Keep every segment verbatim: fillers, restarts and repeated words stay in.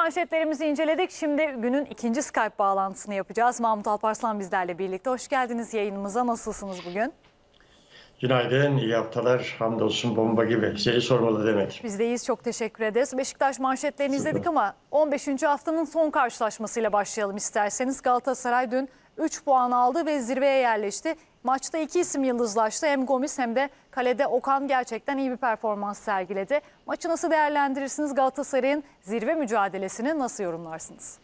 manşetlerimizi inceledik. Şimdi günün ikinci Skype bağlantısını yapacağız. Mahmut Alparslan bizlerle birlikte. Hoş geldiniz yayınımıza. Nasılsınız bugün? Günaydın, iyi haftalar. Hamdolsun bomba gibi. Seni sormalı Demet. Biz de iyiyiz, çok teşekkür ederiz. Beşiktaş manşetlerini Süper. izledik ama on beşinci haftanın son karşılaşmasıyla başlayalım isterseniz. Galatasaray dün üç puan aldı ve zirveye yerleşti. Maçta iki isim yıldızlaştı. Hem Gomis hem de kalede Okan gerçekten iyi bir performans sergiledi. Maçı nasıl değerlendirirsiniz? Galatasaray'ın zirve mücadelesini nasıl yorumlarsınız?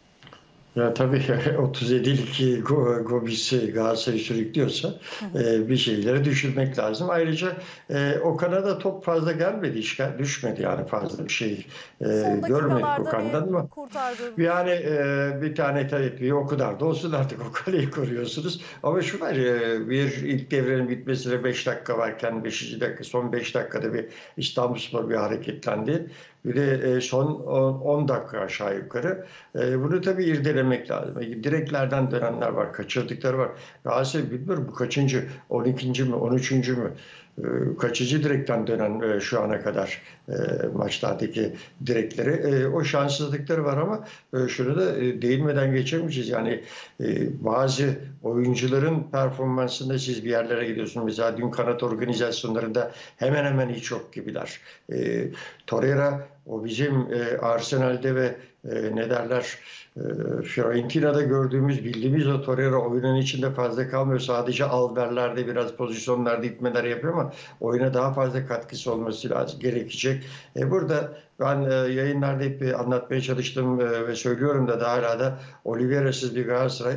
Ya tabii otuz yedilik Gomis'i Galatasaray sürüklüyorsa e, bir şeyleri düşürmek lazım. Ayrıca e, Okan'a da top fazla gelmedi, işgal düşmedi yani fazla bir şey e, görmedik Okan'dan ama kurtardı. yani e, bir tane tabii o kadar da olsun artık o kaleyi koruyorsunuz. Ama şu var e, bir ilk devrenin bitmesine beş dakika varken beşinci dakika son beş dakikada bir İstanbulspor bir hareketlendi. Bir de son on dakika aşağı yukarı. Bunu tabii irdelemek lazım. Direklerden dönenler var, kaçırdıkları var. Galatasaray bilmiyorum bu kaçıncı, on ikinci mi, on üçüncü mü? Kaçıncı direkten dönen şu ana kadar maçlardaki direkleri. O şanssızlıkları var ama şunu da değinmeden geçemeyeceğiz. Yani bazı oyuncuların performansında siz bir yerlere gidiyorsunuz. Mesela dün kanat organizasyonlarında hemen hemen hiç yok gibiler. Torreira o bizim Arsenal'de ve ne derler Fiorentina'da gördüğümüz, bildiğimiz o Torreira oyunun içinde fazla kalmıyor. Sadece alverlerde biraz pozisyonlarda itmeler yapıyor ama oyuna daha fazla katkısı olması lazım, gerekecek. E burada ben e, yayınlarda hep anlatmaya çalıştım e, ve söylüyorum da daha hala da Oliveira'sız bir Galatasaray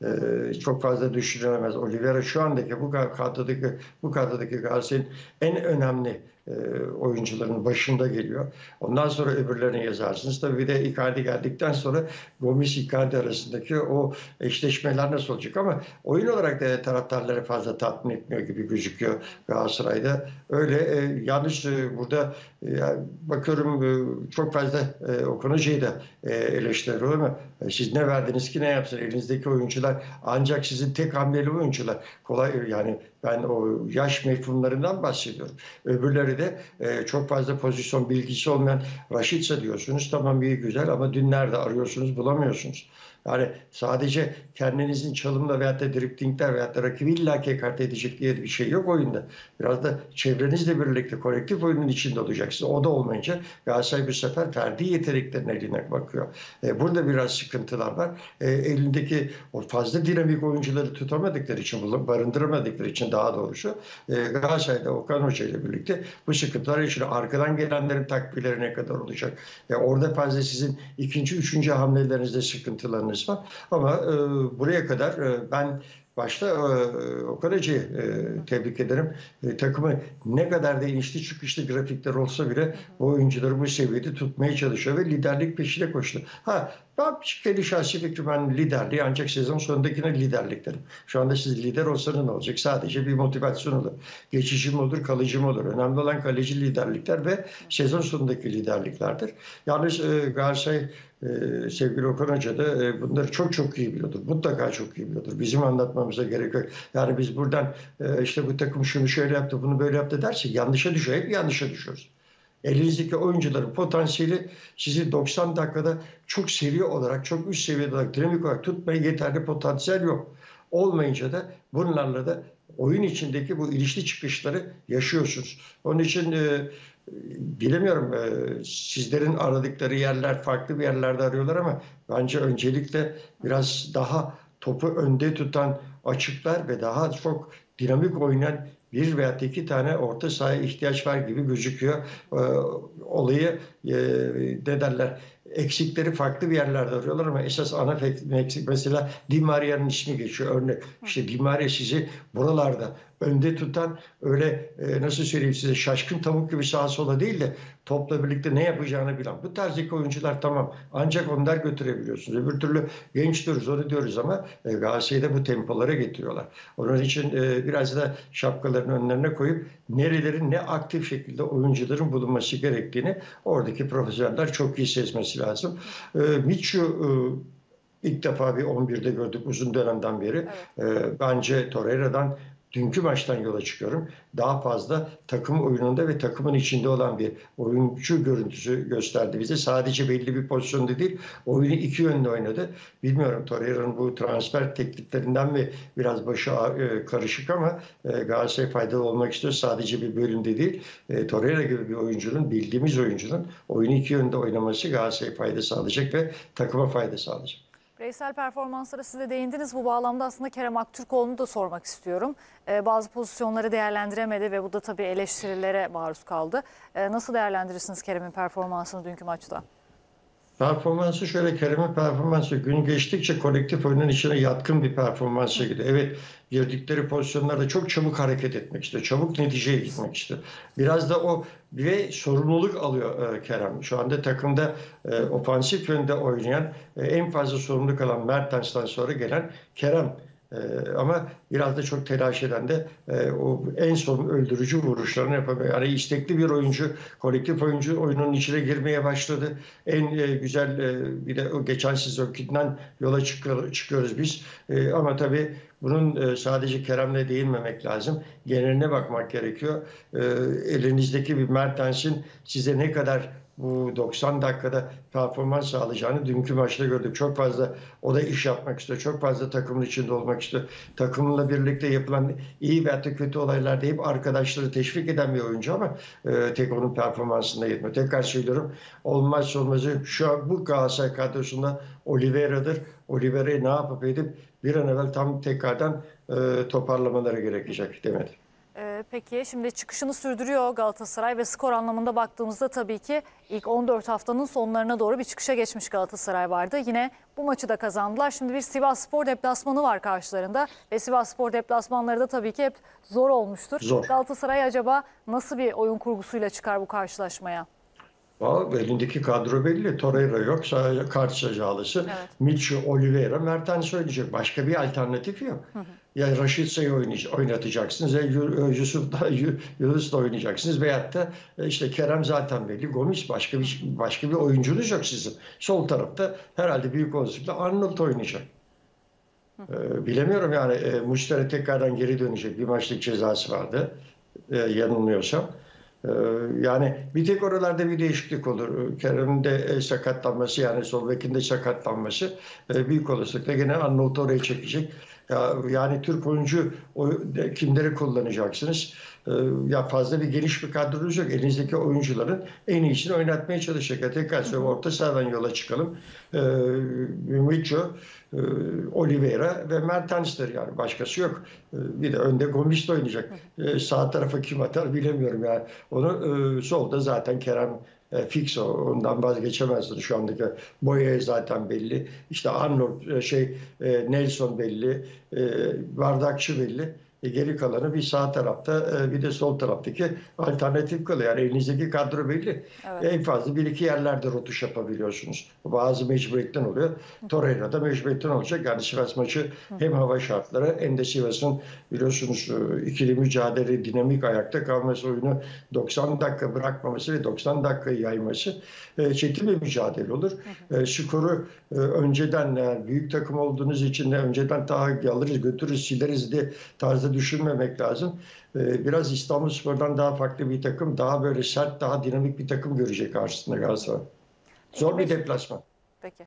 e, çok fazla düşünülemez. Oliveira şu andaki bu kadrodaki bu kadrodaki Galatasaray'ın en önemli e, oyuncuların başında geliyor. Ondan sonra öbürlerini yazarsınız. Tabii bir de Icardi geldikten sonra Gomis Icardi arasındaki o eşleşmeler nasıl olacak ama oyun olarak da taraftarları fazla tatmin etmiyor gibi gözüküyor Galatasaray'da. Öyle e, yanlış e, burada e, bakıyorum e, çok fazla e, Okan Hoca'yı da e, eleştiriyor ama e, siz ne verdiniz ki ne yapsın? Elinizdeki oyuncular ancak sizin tek hamleli oyuncular. Kolay yani ben o yaş mefhumlarından bahsediyorum. Öbürleri de e, çok fazla pozisyon bilgisi olmayan Raşitsa diyorsunuz. Tamam iyi güzel ama dün nerede arıyorsunuz bulamıyorsunuz. Yani sadece kendinizin çalımla veyahut da driplingler veyahut da rakibi illaki ekarte edecek diye bir şey yok oyunda. Biraz da çevrenizle birlikte kolektif oyunun içinde olacaksınız. O da olmayınca Galatasaray bu sefer ferdi yeteneklerin eline bakıyor. E, burada biraz sıkıntılar var. E, elindeki o fazla dinamik oyuncuları tutamadıkları için, barındıramadıkları için daha doğrusu e, Galatasaray'da Okan Hoca ile birlikte bu sıkıntılar için arkadan gelenlerin takviyeleri ne kadar olacak? E, orada fazla sizin ikinci, üçüncü hamlelerinizde sıkıntılarınız var. Ama e, buraya kadar e, ben başta e, Okan Hoca'yı e, tebrik ederim. E, takımı ne kadar da inişli çıkışlı grafikler olsa bile bu oyuncuları bu seviyede tutmaya çalışıyor ve liderlik peşine koştu. Ha ben kendi şahsi fikrim ben liderliği ancak sezon sonundakine liderlik derim. Şu anda siz lider olsanız ne olacak? Sadece bir motivasyon olur. Geçici mi olur, kalıcı mı olur? Önemli olan kaleci liderlikler ve sezon sonundaki liderliklerdir. Yalnız e, Galatasaray e, sevgili Okan Hoca da e, bunları çok çok iyi biliyordur. Mutlaka çok iyi biliyordur. Bizim anlatmamıza gerek yok. Yani biz buradan e, işte bu takım şunu şöyle yaptı, bunu böyle yaptı dersek yanlışa düşüyor. Hep yanlışa düşüyoruz. Elinizdeki oyuncuların potansiyeli sizi doksan dakikada çok seviye olarak, çok üst seviyede olarak, dinamik olarak tutmaya yeterli potansiyel yok. Olmayınca da bunlarla da oyun içindeki bu ilişki çıkışları yaşıyorsunuz. Onun için e, bilemiyorum e, sizlerin aradıkları yerler farklı bir yerlerde arıyorlar ama bence öncelikle biraz daha topu önde tutan açıklar ve daha çok dinamik oynayan bir veya iki tane orta sahaya ihtiyaç var gibi gözüküyor. Ee, olayı e, ne derler eksikleri farklı bir yerlerde arıyorlar ama esas ana eksik mesela Di Maria'nın ismi geçiyor örnek. İşte Di Maria sizi buralarda önde tutan öyle e, nasıl söyleyeyim size şaşkın tavuk gibi sağa sola değil de topla birlikte ne yapacağını bilen. Bu tarzdaki oyuncular tamam ancak onlar götürebiliyorsunuz. Öbür türlü genç diyoruz onu diyoruz ama e, Galatasaray'da bu tempolara getiriyorlar. Onun için e, biraz da şapkalarını önlerine koyup nerelerin ne aktif şekilde oyuncuların bulunması gerektiğini oradaki profesyoneller çok iyi sezmesi lazım. E, Mitchu e, ilk defa bir on birde gördük uzun dönemden beri. Evet. E, bence Torreira'dan dünkü maçtan yola çıkıyorum. Daha fazla takım oyununda ve takımın içinde olan bir oyuncu görüntüsü gösterdi bize. Sadece belli bir pozisyonda değil, oyunu iki yönde oynadı. Bilmiyorum, Torreira'nın bu transfer tekliklerinden mi biraz başı e, karışık ama e, Galatasaray faydalı olmak istiyor. Sadece bir bölümde değil. E, Torreira gibi bir oyuncunun, bildiğimiz oyuncunun oyunu iki yönde oynaması Galatasaray fayda sağlayacak ve takıma fayda sağlayacak. Bireysel performanslara siz de değindiniz. Bu bağlamda aslında Kerem Aktürkoğlu'nu da sormak istiyorum. Ee, bazı pozisyonları değerlendiremedi ve bu da tabii eleştirilere maruz kaldı. Ee, nasıl değerlendirirsiniz Kerem'in performansını dünkü maçta? Performansı şöyle, Kerem'in performansı gün geçtikçe kolektif oyunun içine yatkın bir performansa gidiyor. Evet, girdikleri pozisyonlarda çok çabuk hareket etmek istiyor. Çabuk neticeye gitmek istiyor. Biraz da o ve sorumluluk alıyor e, Kerem. Şu anda takımda e, ofansif yönde oynayan, e, en fazla sorumluluk alan Mertens'ten sonra gelen Kerem. Ee, ama biraz da çok telaş eden de e, o en son öldürücü vuruşlarını yapamıyor. Yani istekli bir oyuncu, kolektif oyuncu oyunun içine girmeye başladı. En e, güzel e, bir de o geçen sezonkinden yola çıkıyor, çıkıyoruz biz. E, ama tabii bunun e, sadece Kerem'le değinmemek lazım. Geneline bakmak gerekiyor. E, elinizdeki bir Mertens'in size ne kadar bu doksan dakikada performans sağlayacağını dünkü maçta gördük. Çok fazla o da iş yapmak istiyor. Çok fazla takımın içinde olmak istiyor. Takımla birlikte yapılan iyi veya da kötü olaylarda hep arkadaşları teşvik eden bir oyuncu ama e, tek onun performansında yetmiyor. Tekrar söylüyorum, olmazsa olmazı şu an bu Galatasaray kadrosunda Oliveira'dır. Oliveira'yı ne yapıp edip bir an evvel tam tekrardan e, toparlamaları gerekecek demedi. Ee, peki şimdi çıkışını sürdürüyor Galatasaray ve skor anlamında baktığımızda tabii ki ilk on dört haftanın sonlarına doğru bir çıkışa geçmiş Galatasaray vardı. Yine bu maçı da kazandılar. Şimdi bir Sivasspor deplasmanı var karşılarında ve Sivasspor deplasmanları da tabii ki hep zor olmuştur. Zor. Galatasaray acaba nasıl bir oyun kurgusuyla çıkar bu karşılaşmaya? Vallahi elindeki kadro belli. Torreira yok. Sadece kart cezalısı. Evet. Mitchell, Oliveira, Mertens oynayacak. Başka bir alternatif yok. Hı hı. Ya Raşitsa'yı oynatacaksınız ya Yusuf'la Yunus'la oynayacaksınız veyahut da işte Kerem zaten belli. Gomis, başka bir başka bir oyuncunuz yok sizin. Sol tarafta herhalde büyük olasılıkla Arnold oynayacak. Ee, bilemiyorum yani e, Muslera tekrardan geri dönecek. Bir maçlık cezası vardı. E, yanılmıyorsam. Yani bir tek oralarda bir değişiklik olur. Kerem'in de sakatlanması, yani sol bekin de sakatlanması büyük olasılıkla gene Arnold oraya çekecek. Yani Türk oyuncu kimleri kullanacaksınız? Ya fazla bir geniş bir kadronuz yok. Elinizdeki oyuncuların en iyisini oynatmaya çalışacak. Tekrar söylüyorum, orta sahadan yola çıkalım. Micho, Oliveira ve Mertens'tir, yani başkası yok. Bir de önde Gomis de oynayacak. Sağ tarafa kim atar bilemiyorum yani. Onu solda zaten Kerem e, fix, o, ondan vazgeçemezsin. Şu andaki Boya zaten belli. İşte Arnold, şey e, Nelson belli. E, Bardakçı belli. E, geri kalanı bir sağ tarafta e, bir de sol taraftaki alternatif kalıyor. Yani elinizdeki kadro belli. Evet. En fazla bir iki yerlerde rotuş yapabiliyorsunuz. Bazı mecburiyetten oluyor. Torreira'da mecburiyetten olacak. Yani Sivas maçı hem hava şartları hem de Sivas'ın biliyorsunuz ikili mücadele, dinamik ayakta kalması, oyunu doksan dakika bırakmaması ve doksan dakikayı yayması e, çetin bir mücadele olur. Hı hı. E, skoru e, önceden, yani büyük takım olduğunuz için de önceden daha alırız, götürürüz, sileriz diye tarzda düşünmemek lazım. Biraz İstanbulspor'dan daha farklı bir takım, daha böyle sert, daha dinamik bir takım görecek karşısında Galatasaray. Zor bir deplasman.